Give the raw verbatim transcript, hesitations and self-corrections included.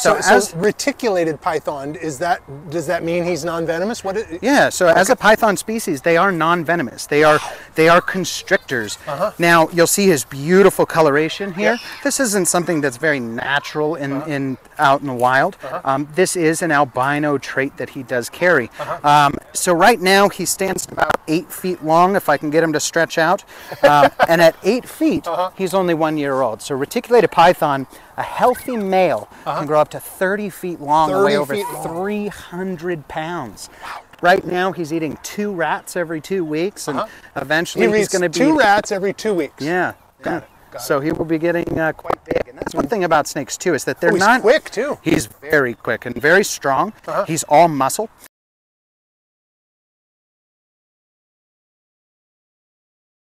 So, so, as so reticulated python, is that, does that mean he's non-venomous? What? Is, yeah, so okay. as a python species, they are non-venomous. They are they are constrictors. Uh-huh. Now, you'll see his beautiful coloration here. Yeah. This isn't something that's very natural in, Uh-huh. in out in the wild. Uh-huh. Um, this is an albino trait that he does carry. Uh-huh. Um, so right now, he stands about eight feet long, if I can get him to stretch out. Uh, and at eight feet, Uh-huh. he's only one year old. So reticulated python, a healthy male, Uh-huh. can grow up to thirty feet long and weigh thirty over feet long. three hundred pounds. Right now, he's eating two rats every two weeks, and Uh-huh. eventually He he's eats going to be two rats every two weeks. Yeah, Got yeah. it, got So he will be getting uh, quite big, and that's one thing about snakes too, is that they're Oh, he's not quick too. He's very quick and very strong. Uh-huh. He's all muscle.